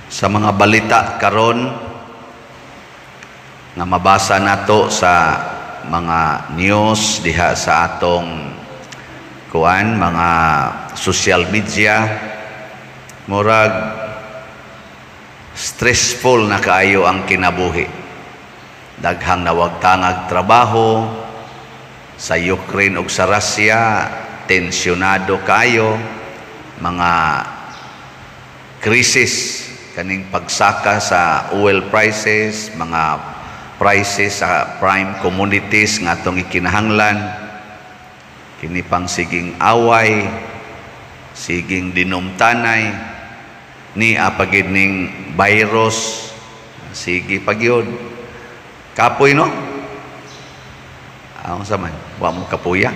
Sa mga balita karon nga mabasa nato sa mga news diha sa atong mga social media, murag stressful na kaayo ang kinabuhi. Daghang nawagtangag trabaho sa Ukraine ug sa Russia, tensyonado kayo, mga krisis kaning pagsaka sa oil prices, mga prices sa prime commodities nga atong ikinahanglan, kini pang siging away, siging dinumtanay ni apagid ning virus, sige pagyod kapoy no. Sa man wa mo kapuya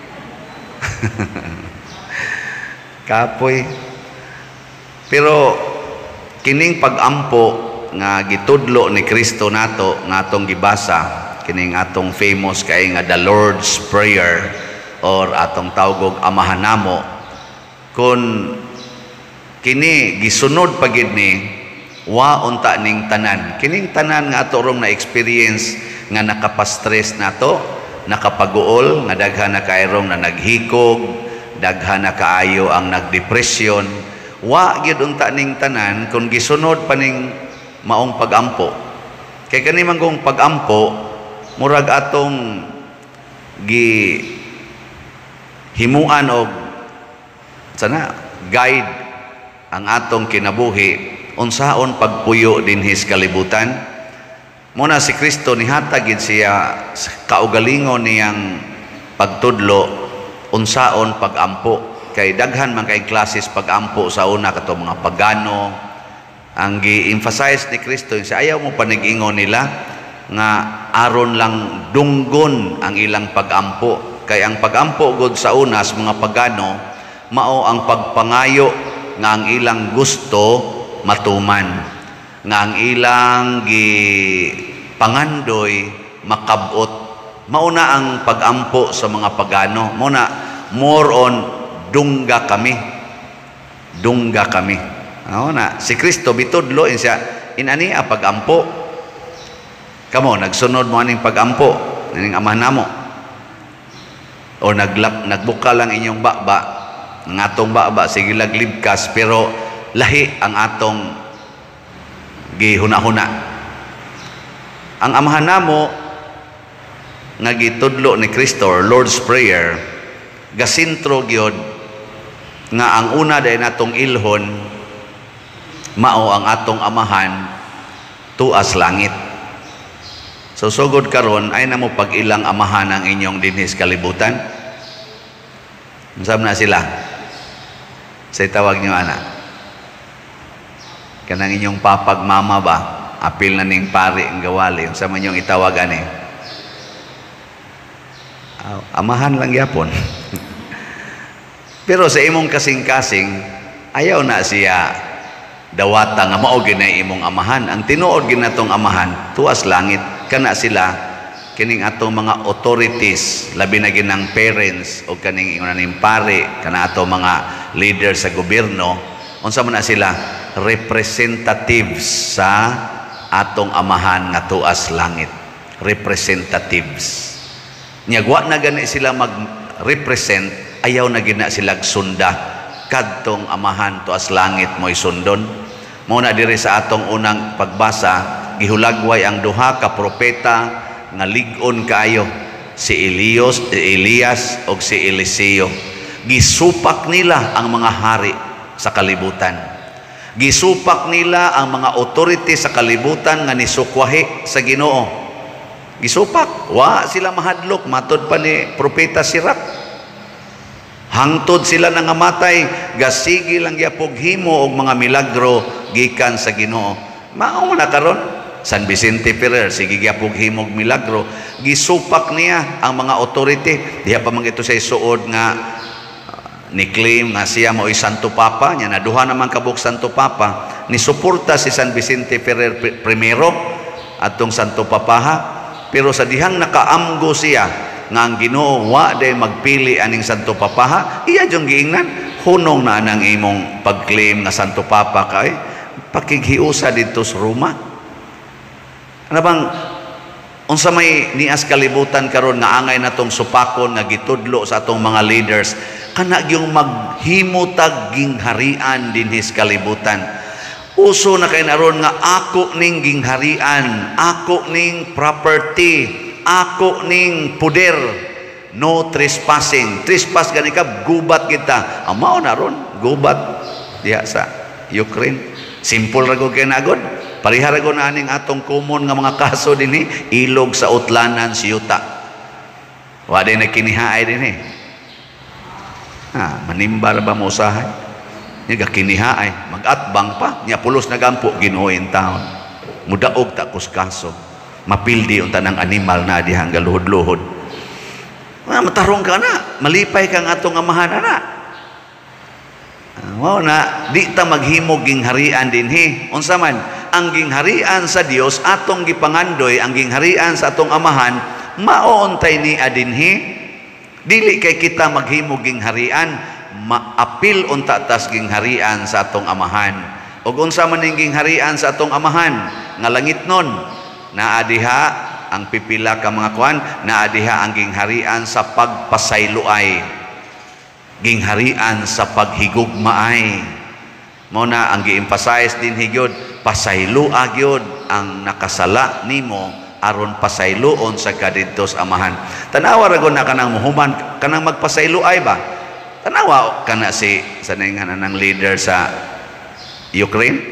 kapoy. Pero kining pag-ampo nga gitudlo ni Kristo nato nga atong gibasa, kining atong famous kay nga the Lord's Prayer or atong tawgog Amahan Namo, kun kini gisunod pagid ni wa unta ning tanan, kining tanan nga ato rong na experience nga nakapastress nato, nakapaguol, nga daghan na kayrong na naghikog, daghan na kaayo ang nagdepresyon. Wa gyud unta ning tanan kung gisunod pa ning maong pag-ampo. Kay kani man kung pag-ampo murag atong himuan og sana guide ang atong kinabuhi unsaon pagpuyo dinhi sa kalibutan. Muna si Kristo nihatag gid siya kaugalingon niyang pagtudlo unsaon pag-ampo. Kay daghan man kay klases pag-ampo sa una kato mga pagano. Ang gi-emphasize ni Kristo sa ayaw mo panig-ingon nila nga aron lang dunggon ang ilang pag-ampo. Kay ang pag-ampo gud sa una sa mga pagano mao ang pagpangayo nga ang ilang gusto matuman, nga ang ilang pangandoy makabot. Mauna ang pag-ampo sa mga pagano, muna more on dungga kami. Na si Kristo bitudlo siya inani pag-ampo. Kamo nagsunod mo aning pag-ampo ning Amahan Namo, o nagbuka lang inyong baba, ang atong baba sige laglibkas, pero lahi ang atong gihuna-huna. Ang Amahan Namo nga gitudlo ni Kristo, Lord's Prayer, gasintro gyud nga ang una dahil natong ilhon mao ang atong amahan tuas langit. So sugod karon ay namo pag-ilang amahan ang inyong dinhis kalibutan. Unsam na sila? Say tawag niyo ana. Kanang inyong papag mama ba? Apil na ning pari ang gawali. Unsam man yung itawag ani? Amahan lang yapon. Pero sa imong kasing-kasing, ayaw na siya dawata nga mao ginay imong amahan. Ang tinuod ginatong amahan, tuas langit. Kana sila, kining atong mga authorities, labi na ginang parents, o kaning ingon pare, kana atong mga leader sa gobyerno, unsa man na sila, representatives sa atong amahan nga tuas langit. Representatives. Nyagwa na gani sila mag-represent, ayaw na gina silag sunda kadtong amahan tuas langit mo'y sundon. Muna diri sa atong unang pagbasa, gihulagway ang duha ka propeta nga lig-on kaayo, si Elias o si Eliseo. Gisupak nila ang mga hari sa kalibutan. Gisupak nila ang mga authority sa kalibutan nga nisukwahi sa Ginoo. Gisupak, wa sila mahadlok, matod pa ni propeta Sirak. Hangtod sila nangamatay, gasigi lang yapog himo og mga milagro gikan sa Ginoo. Mao na karon San Vicente Ferrer sige gyapog himo og milagro, gisupak niya ang mga authority. Diha pa man ito sa isuod nga ni-claim nga siya mo'y Santo Papa, nya naduha naman kabuk Santo Papa, ni suporta si San Vicente Ferrer primero atong Santo Papaha. Pero sa dihang nakaamgo siya nga ang Ginoo wa day magpili aning Santo Papaha, iya jung giingnan hunong na nang imong pag-claim nga Santo Papa kay pakighiusa dito sa Roma. Ano bang unsa may nias kalibutan karon nga angay natong supakon nga gitudlo sa atong mga leaders kana gyung maghimutag gingharian dinhi sa kalibutan. Uso na kay naron nga ako ning gingharian, ako ning property, ako ning poder. No trespassing. Trespass gani ka gubat kita. Mao na ron gubat diha sa Ukraine. Simple ra gud kay nagod. Pareha ra gud na aning atong common nga mga kaso dinhi ilog sa utlanan si yuta. Wa day nagkinihaay dinhi. Manimbar ba mo usahay? Nya gakinihaay, magatbang pa, nya pulos na gampo Ginoo in town. Mudaog ta kuskaso. Mapildi unta ng animal na diha galuhod-luhod. Matarong ka na, malipay kang atong amahan na. Wow na, di ta maghimog gingharian dinhi. Unsa man, ang gingharian sa Dios atong gipangandoy, ang gingharian sa atong amahan, maoontay ni adinhi. Dili kay kita maghimog gingharian, maapil unta tas gingharian sa atong amahan. Ug unsa man ning gingharian sa atong amahan, nga langit nun, naa diha ang pipila ka mga kuan, naa diha ang gingharian sa pagpasayloay, gingharian sa paghigugmaay. Mo na ang gi-emphasize din higyod, pasayloa gyud ang nakasala nimo aron pasayloon sa kadidto sa amahan. Tanawa ra gud na kanang muhuman kanang magpasayloay ba? Tanawa kana si saningan nang leader sa Ukraine,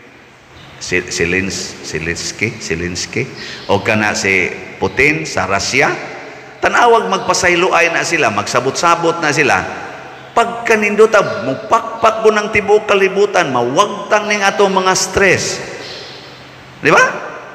Zelensky o kana si Putin sa Russia. Tanawag magpasayloay na sila, magsabot-sabot na sila. Pagkanindota mupakpak mo ng tibuok kalibutan, mawagtang ning atong mga stress, di ba?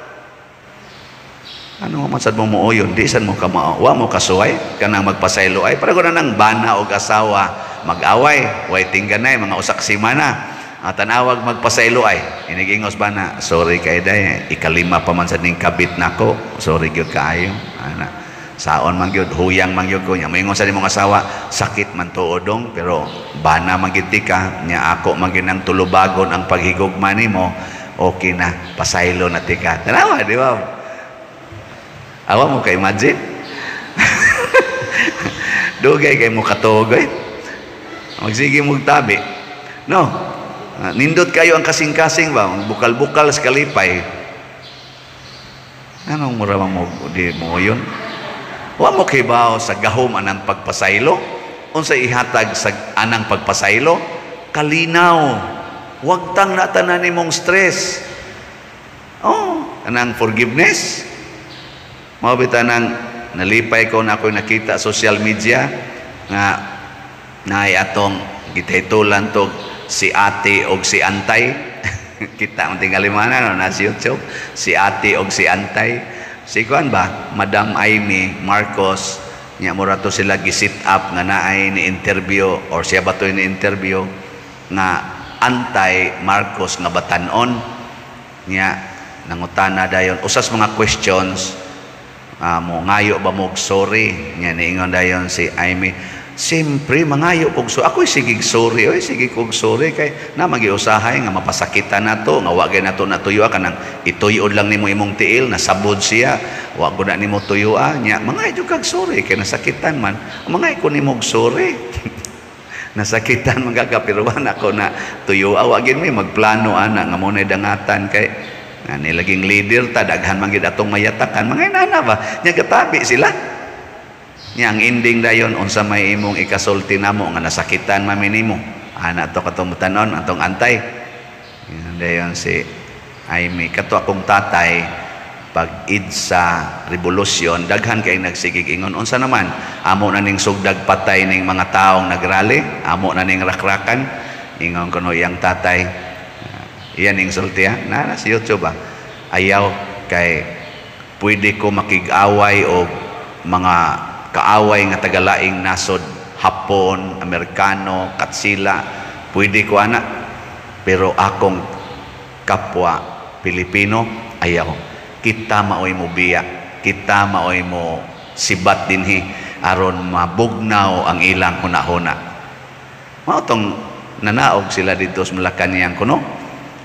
Ano man sad mo muuyon, di san mo kamao, mo kasuway kanang magpasayloay para ko na nang bana og asawa mag-away, way tingganay mga usak simana. Tanawag magpasayloay, inigingos ba na, sorry kay day, ikalima pa man sa ning kabit nako, sorry gyud kaayo, ana saon man gyud, huyang man gyud ko nya, moingon sa nimong asawa, sakit man tuodong, pero bana man gyud ka nya, ako man gyud nang tulubagon ang paghigugma nimo, okay na, pasaylo na tika. Tanawa, di ba? Awa mo ka imagine. Dugay kay mo katugoy, magsige mo tabi, no? Nindot kayo ang kasing-kasing ba, bukal-bukal sa kalipay. Anong maramang mo di mo yun? Wa mo kibaw sa gahom anang pagpasaylo, unsa ihatag sa anang pagpasaylo, kalinaw, wag tang natanan nimong stress. Anang forgiveness. Mabita nang nalipay ko na ako nakita social media nga naay atong gitahitulan to si ate og si antay. Kita ang tingalimana no, na si YouTube, si ate og si antay. Si kuan ba, Madam Amy Marcos, nya mura to sila gisit up nga naay ni interview or siya ba to ni interview nga antay Marcos nga batan-on nya nangutana dayon usas mga questions, mo ngayo ba mo sorry nya niingon dayon si Amy. Siyempre, mangayo kog so. Ako'y sigig sorry. Oy, sige kog sorry. Kay na magiusahay nga mapasakitan na to. Nga wagay na to natuyuan. Kanang ituyod lang nimo imong tiil. Nasabod siya. Wag ko na nimo tuyuan. Nya, mangayo kag sorry. Kay nasakitan man. Mangayo ko nimo sorry. Nasakitan magagapiruan ako na tuyuan. Wagin may magplano ana. Nga muna'y dangatan. Kay nilaging leader ta. Daghan man gid atong mayatakan. Mangayo na ba? Nya gatabi sila. Nya ang ending dayon unsa may imong ikasulti namo nga nasakitan mami nimo. Ana to katong mutanon atong antay. Dayon si Amy kato akong tatay pag sa revolusyon daghan kay nagsigig ingon unsa naman amo na ning sugdag patay ning mga taong nagrally, amo na ning rakrakan. Ingon kuno iyang tatay. Iyan ning sulti ha. Na si YouTube ba. Ayaw kay pwede ko makig-away o mga kaaway nga tagalaing nasod, Hapon, Amerikano, Katsila, pwede ko ana, pero akong kapwa Pilipino ayaw. Kita maoy mo biya, kita maoy mo sibat dinhi aron mabugnaw ang ilang hunahuna. Mao tong nanaog sila dito sa Malacañang kuno.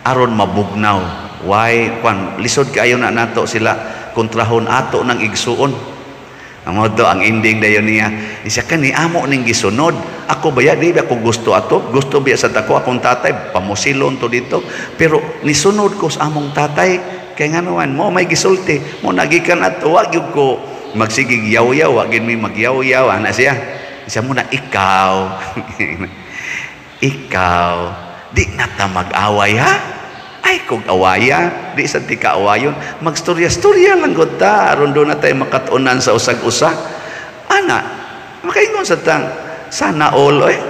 aron mabugnaw. Why kwan lisod kayo na nato sila kontrahon ato ng igsuon. Amo to ang ending dayon niya. Isa kani amo ning gisunod. Ako baya di ako gusto ato, gusto biya sa tako akong tatay pamusilon to dito. Pero nisunod ko sa among tatay kay nganuan mo may gisulti. Mo nagikan ato wa gyud ko magsigig yaw-yaw, wa gyud mi magyaw-yaw ana siya. Isa mo na ikaw. Ikaw di na ta mag-away ha? Ay kung awaya, di sa ti kaawayon, magstorya-storya lang gud ta aron do na tay makatunan sa usag-usa. Ana, makaingon sa tang sana all oy.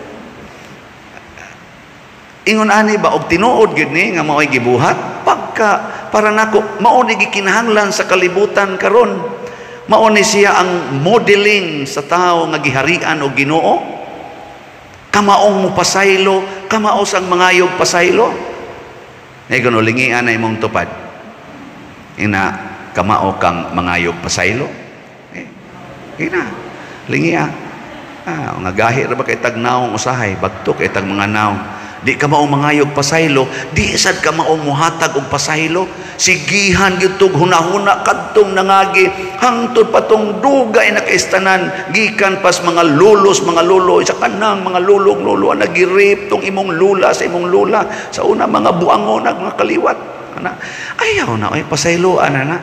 Ingon ani ba og tinuod gid ni nga mao'y gibuhat pagka para nako mao ni gikinahanglan sa kalibutan karon. Mao ni siya ang modeling sa tao nga giharian og Ginoo. Kamaong mo pasaylo, kamaos ang mangayog pasaylo. Ay kuno lingian na imong tupad. Ina kamao kang mangayog pasaylo. Ina lingian. Nga gahi ra ba kay tagnaong usahay, bagtok kay tag mga naong. Di ka mao mangayog pasaylo, di sad ka mao muhatag og pasaylo. Sigihan gyud tug hunahuna kadtong nangagi hangtod patong dugay na kaistanan gikan pas mga lulos mga lulo sa kanang mga lulong lulo nagirip tong imong lula sa imong lula sa una mga buangon mga kaliwat ana ayaw na oy pasayloan ana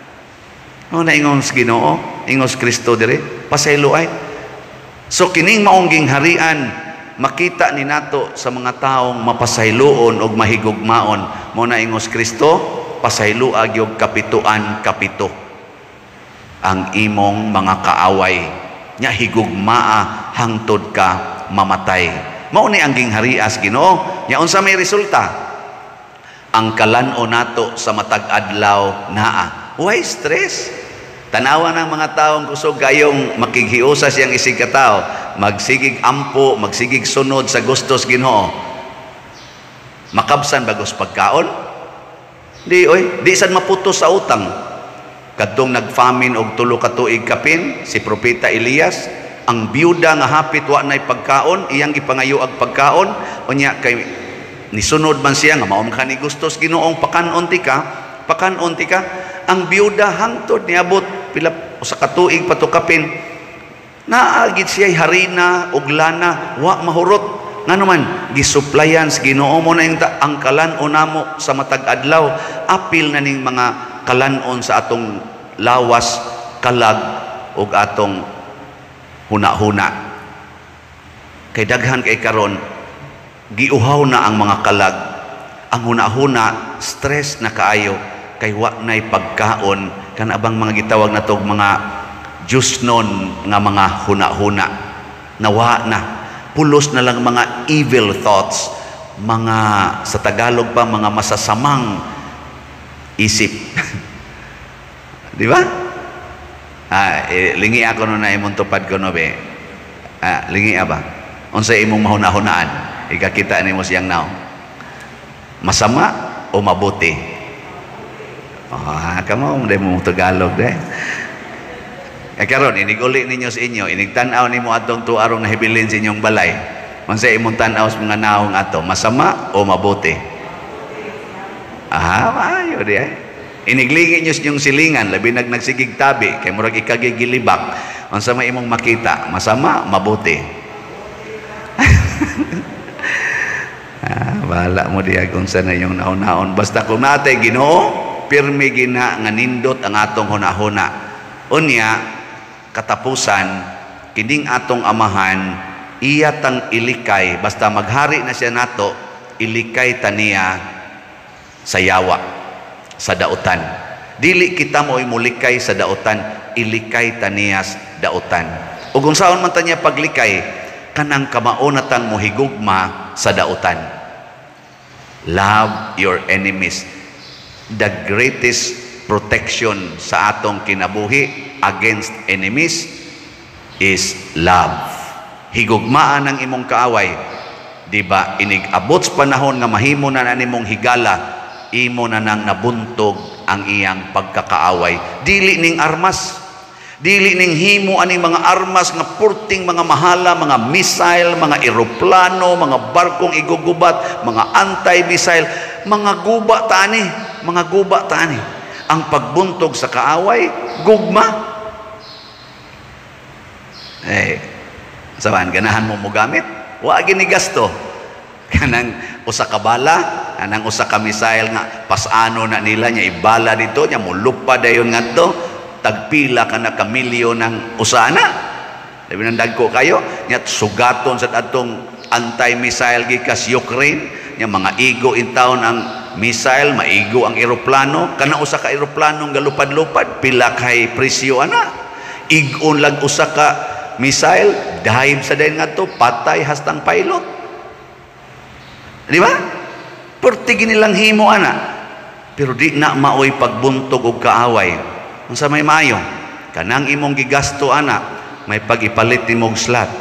no na ingon sa Ginoo ingon sa Kristo dire pasaylo ay so kining maong gingharian makita ni nato sa mga taong mapasayloon og mahigugmaon mo na ingos Kristo pasaylo agyog kapituan kapito ang imong mga kaaway nya higugmaa hangtod ka mamatay mao ni ang gingharias Ginoo nya unsa may resulta ang kalan-o nato sa matag adlaw naa why stress tanawa ng mga taong kusog kayong makighiusa siyang isig katao magsigig ampo, magsigig sunod sa gustos Ginoo. Makabsan bagos pagkaon? Di oy, di sad maputos sa utang. Kadtong nagfamine og 3 ka tuig kapin si propeta Elias, ang biyuda nga hapit wa nay pagkaon, iyang gipangayo ag pagkaon, unya kay nisunod man siya nga mao man kani gustos Ginoong pakanon ti ka, ang biyuda hangtod niabot pila usa ka tuig patukapin naagid siya harina ug lana wa mahurot nganuman gisuplayan sa Ginoo mo na ang kalan-on namo sa matag adlaw apil na ning mga kalan-on sa atong lawas kalag ug atong huna-huna kay daghan kay karon giuhaw na ang mga kalag ang huna-huna stress na kaayo kay wa nay pagkaon kan abang mga gitawag na tog mga Diyos nun nga mga huna-huna nawa na pulos na lang mga evil thoughts mga sa Tagalog pa mga masasamang isip di ba lingi ako no na imong tupad ko no be lingi ba unsa imong mahuna-hunaan ikakita nimo siyang now masama o mabuti kamo mo Tagalog de karon iniguli ninyo sa inyo inigtan-aw nimo atong tuarong nahibilin sa inyong balay unsay imong tan-aw sa mga naong ato masama o mabuti maayo di ay iniglingi nyo sa inyong silingan labi nagsigig tabi kay murag ikagigilibak unsa may imong makita masama mabuti bahala mo diya kung saan na yung naon-naon basta kung natay Ginoo pirmi gina nga nindot ang atong hunahuna unya katapusan kining atong amahan iya tang ilikay basta maghari na siya nato ilikay taniya sa yawa sa dautan dili kita mo'y mulikay sa dautan ilikay taniya sa dautan ug kung saon man taniya paglikay kanang kamaunatang mohigugma sa dautan love your enemies the greatest protection sa atong kinabuhi against enemies is love. Higugmaan ang imong kaaway. Diba? Inig-abot sa panahon nga mahimo na nimong higala, imo na nang nabuntog ang iyang pagkakaaway. Dili ning armas. Dili ning himo ani mga armas nga purting mga mahala, mga missile, mga eroplano, mga barkong igugubat, mga anti-missile. mga guba tani, mga guba tani. Ang pagbuntog sa kaaway, gugma. Saban, ganahan mo gamit? Wa gini gasto. Kanang usa ka bala, kanang usa ka missile nga pasano na nila nya ibala dito nya mulupa dayon ngadto, tagpila ka na ka milyon ng usana. Labi nang dagko kayo, nya sugaton sa atong anti-missile gikas Ukraine, nya mga igo in town ang missile, maigo ang eroplano, kana usa ka eroplano galupad-lupad, pila kay presyo ana. Igon lang usa ka missile, dive sa dayon ngadto, patay hastang pilot. Di ba? Perti nilang himo ana. Pero di na maoy pagbuntog og kaaway. Unsa may maayo? Kanang imong gigasto ana, may pag-ipalit nimong slot.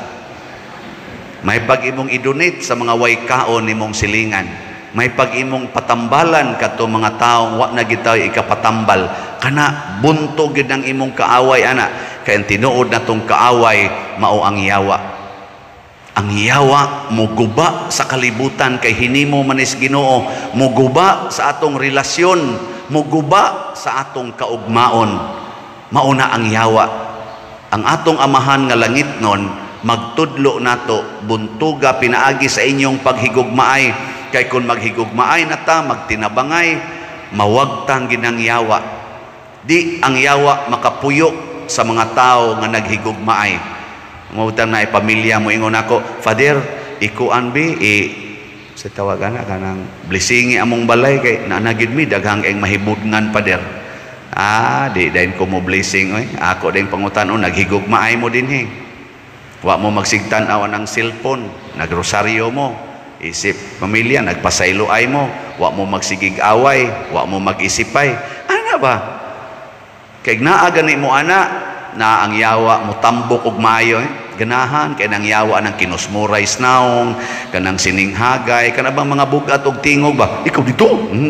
May pag-imong i-donate sa mga way kaon nimong silingan. May pag-imong patambalan kadto mga taong wa na gitaw ikapatambal. Kana buntog gid ang imong kaaway ana. Kay tinuod natong kaaway mao ang yawa. Ang yawa muguba sa kalibutan kay hinimo manis Ginoo, muguba sa atong relasyon, muguba sa atong kaugmaon. Mauna ang yawa. Ang atong amahan nga langit nun, magtudlo nato, buntuga pinaagi sa inyong paghigugmaay. Kay kung maghigugmaay na ta, magtinabangay, mawagtang ginang yawa. Di ang yawa makapuyo sa mga tao nga naghigugmaay. Mautan na pamilya mo ingon ako, Father, ikuan bi sa tawagan na kanang blessingi among balay kay nanagid mi daghang eng mahibudngan Father. Di dayon ko mo blessing oy. Ako din pangutan-on naghigugmaay mo dinhi. Wa mo magsigtan-aw ng cellphone, nagrosaryo mo. Isip pamilya nagpasayloay mo, wa mo magsigig away, wa mo mag-isipay. Ana ba? Kay naa gani mo ana na ang yawa mo tambok og maayo ganahan kay nang yawa ng kinusmuray snaong kanang sininghagay kana bang mga bugat og tingog ba ikaw dito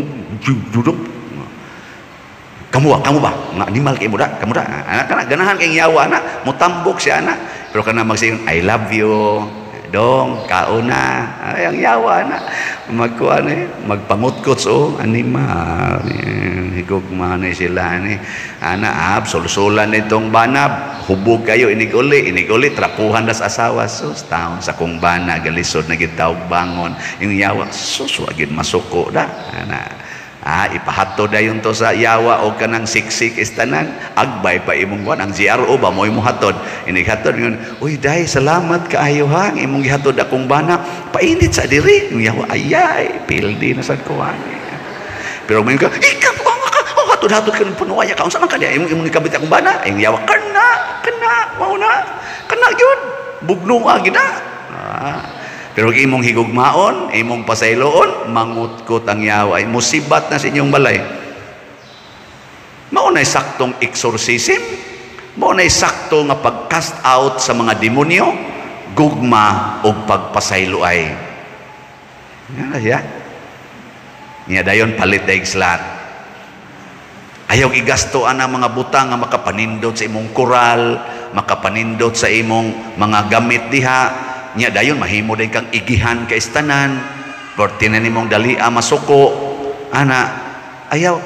kamu ba nga animal kay mo da kamu da kana ganahan kay yawa na mo tambok siya na pero kana magsingon I love you dong kauna ay ang yawa na magkuan magpangutkot animal higugma na sila ni ana sulsulan nitong banab hubog kayo iniguli trapuhan das asawa sus taon sa kong bana galisod na gitawag bangon yung yawa sus wagid masuko da ana ipahato dayon to sa yawa o kanang siksik istanan agbay pa imong kuan ang GRO ba mo imong hatod inighatod ngon uy day salamat kaayo ha imong gihatod akong bana painit sa diri yung yawa ayay pildi na sad kuan pero mo ka ikaw hatod-hatod ka ng punuwaya ka unsa man kaniya imong ikabit akong bana yung yawa kana mao na kana gyud bugno agi na pero imong higugmaon, imong pasayloon, mangutkot ang yawa, musibat na sa inyong balay. Maunay saktong exorcism, maunay sakto nga pag-cast out sa mga demonyo, gugma o pagpasayloay. Yan na siya. Niya dayon palit daig slat. Ayaw igastoan ang mga butang nga makapanindot sa imong koral, makapanindot sa imong mga gamit diha, nya dayon mahimo day kang igihan kay istanan porti na nimong dalia masuko ana ayaw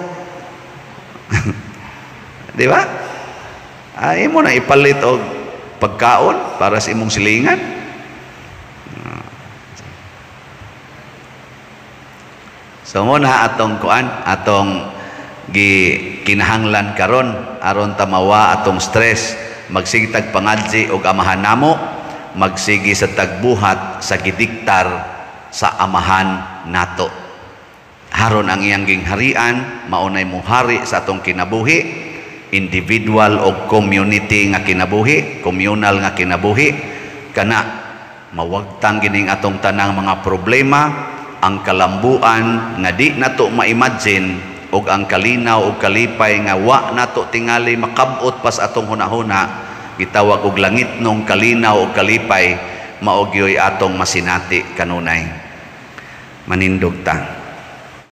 di ba imo na ipalit og pagkaon para sa imong silingan so mo na atong kuan atong kinahanglan karon aron tamawa atong stress magsigtag pangadji og amahan namo magsigi sa tagbuhat sa gidiktar sa amahan nato haron ang iyang gingharian maunay muhari sa atong kinabuhi individual o community nga kinabuhi communal nga kinabuhi kana mawagtang gining atong tanang mga problema ang kalambuan nga di nato ma-imagine og ang kalinaw og kalipay nga wa nato tingali makabot pas atong hunahuna gitawag og langit nung kalinaw o kalipay maogyoy atong masinati kanunay manindog ta